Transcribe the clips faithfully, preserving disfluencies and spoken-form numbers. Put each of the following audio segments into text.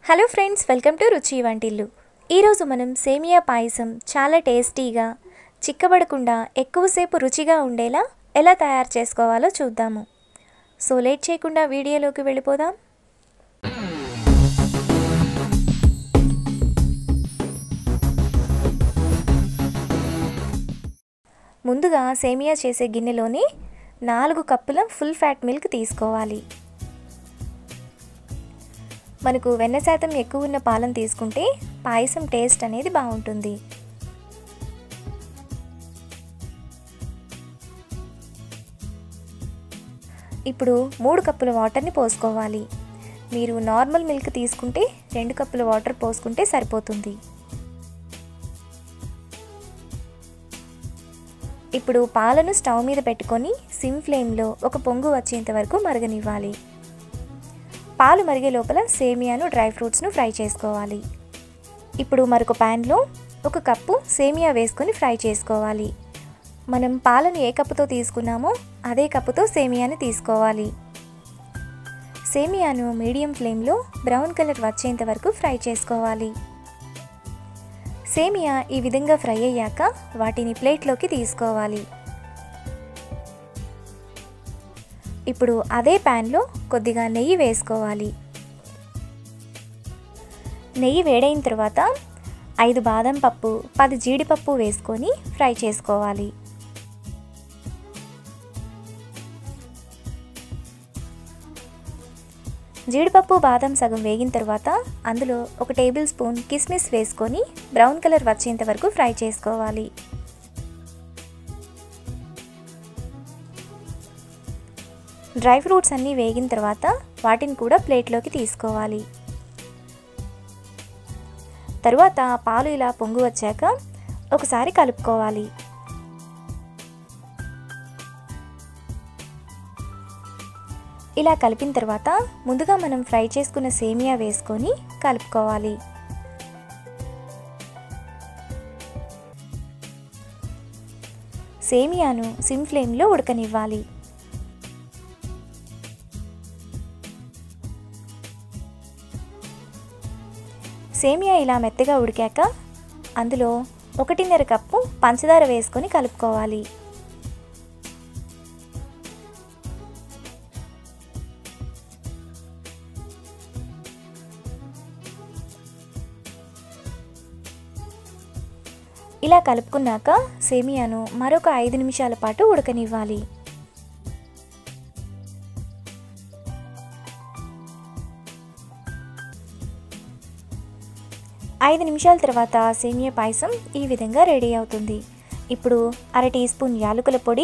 Hello friends, welcome to రుచి వంటిల్లు. ఈరోజు మనం సేమియా పాయసం చాలా టేస్టీగా, చిక్కబడకుండా ఎక్కువసేపు రుచిగా ఉండేలా ఎలా తయారు చేసుకోవాలో చూద్దాము. సో లేట్ చేయకుండా వీడియోలోకి వెళ్ళిపోదాం. ముందుగా సేమియా చేసే గిన్నెలోని నాలుగు కప్పుల ఫుల్ ఫ్యాట్ మిల్క్ తీసుకోవాలి. మనకు వెన్న శాతం ఎక్కువ ఉన్న పాలను తీసుకుంటే పాయసం టేస్ట్ అనేది బాగుంటుంది. ఇప్పుడు మూడు కప్పుల వాటర్ని పోసుకోవాలి. మీరు నార్మల్ మిల్క్ తీసుకుంటే రెండు కప్పుల వాటర్ పోసుకుంటే సరిపోతుంది. ఇప్పుడు పాలను స్టవ్ మీద పెట్టుకొని సిమ్ ఫ్లేమ్లో ఒక పొంగు వచ్చేంత వరకు మరగనివ్వాలి. పాలు మరిగే లోపల సేమియాను డ్రై ఫ్రూట్స్ను ఫ్రై చేసుకోవాలి. ఇప్పుడు మరొక ప్యాన్లో ఒక కప్పు సేమియా వేసుకొని ఫ్రై చేసుకోవాలి. మనం పాలను ఏ కప్పుతో తీసుకున్నామో అదే కప్పుతో సేమియాని తీసుకోవాలి. సేమియాను మీడియం ఫ్లేమ్లో బ్రౌన్ కలర్ వచ్చేంత వరకు ఫ్రై చేసుకోవాలి. సేమియా ఈ విధంగా ఫ్రై అయ్యాక వాటిని ప్లేట్లోకి తీసుకోవాలి. ఇప్పుడు అదే ప్యాన్లో కొద్దిగా నెయ్యి వేసుకోవాలి. నెయ్యి వేడైన తర్వాత ఐదు బాదం పప్పు, పది జీడిపప్పు వేసుకొని ఫ్రై చేసుకోవాలి. జీడిపప్పు బాదం సగం వేగిన తర్వాత అందులో ఒక టేబుల్ స్పూన్ కిస్మిస్ వేసుకొని బ్రౌన్ కలర్ వచ్చేంత వరకు ఫ్రై చేసుకోవాలి. డ్రై ఫ్రూట్స్ అన్నీ వేగిన తర్వాత వాటిని కూడా ప్లేట్లోకి తీసుకోవాలి. తరువాత పాలు ఇలా పొంగు వచ్చాక ఒకసారి కలుపుకోవాలి. ఇలా కలిపిన తర్వాత ముందుగా మనం ఫ్రై చేసుకున్న సేమియా వేసుకొని కలుపుకోవాలి. సేమియాను సిమ్ ఫ్లేమ్లో ఉడకనివ్వాలి. సేమియా ఇలా మెత్తగా ఉడికాక అందులో ఒకటిన్నర కప్పు పంచదార వేసుకొని కలుపుకోవాలి. ఇలా కలుపుకున్నాక సేమియాను మరొక ఐదు నిమిషాల పాటు ఉడకనివ్వాలి. ఐదు నిమిషాల తర్వాత సేమియా పాయసం ఈ విధంగా రెడీ అవుతుంది. ఇప్పుడు అర టీ స్పూన్ యాలకుల పొడి,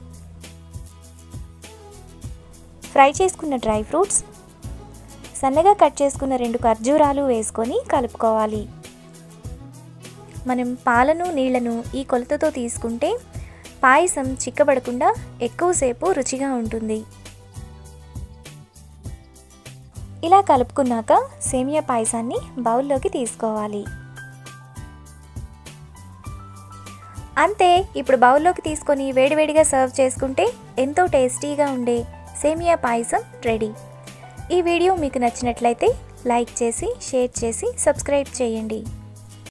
ఫ్రై చేసుకున్న డ్రై ఫ్రూట్స్, సన్నగా కట్ చేసుకున్న రెండు ఖర్జూరాలు వేసుకొని కలుపుకోవాలి. మనం పాలను నీళ్లను ఈ కొలతతో తీసుకుంటే పాయసం చిక్కబడకుండా ఎక్కువసేపు రుచిగా ఉంటుంది. ఇలా కలుపుకున్నాక సేమియా పాయసాన్ని బౌల్లోకి తీసుకోవాలి. అంతే, ఇప్పుడు బౌల్లోకి తీసుకొని వేడివేడిగా సర్వ్ చేసుకుంటే ఎంతో టేస్టీగా ఉండే సేమియా పాయసం రెడీ. ఈ వీడియో మీకు నచ్చినట్లయితే లైక్ చేసి, షేర్ చేసి, సబ్స్క్రైబ్ చేయండి.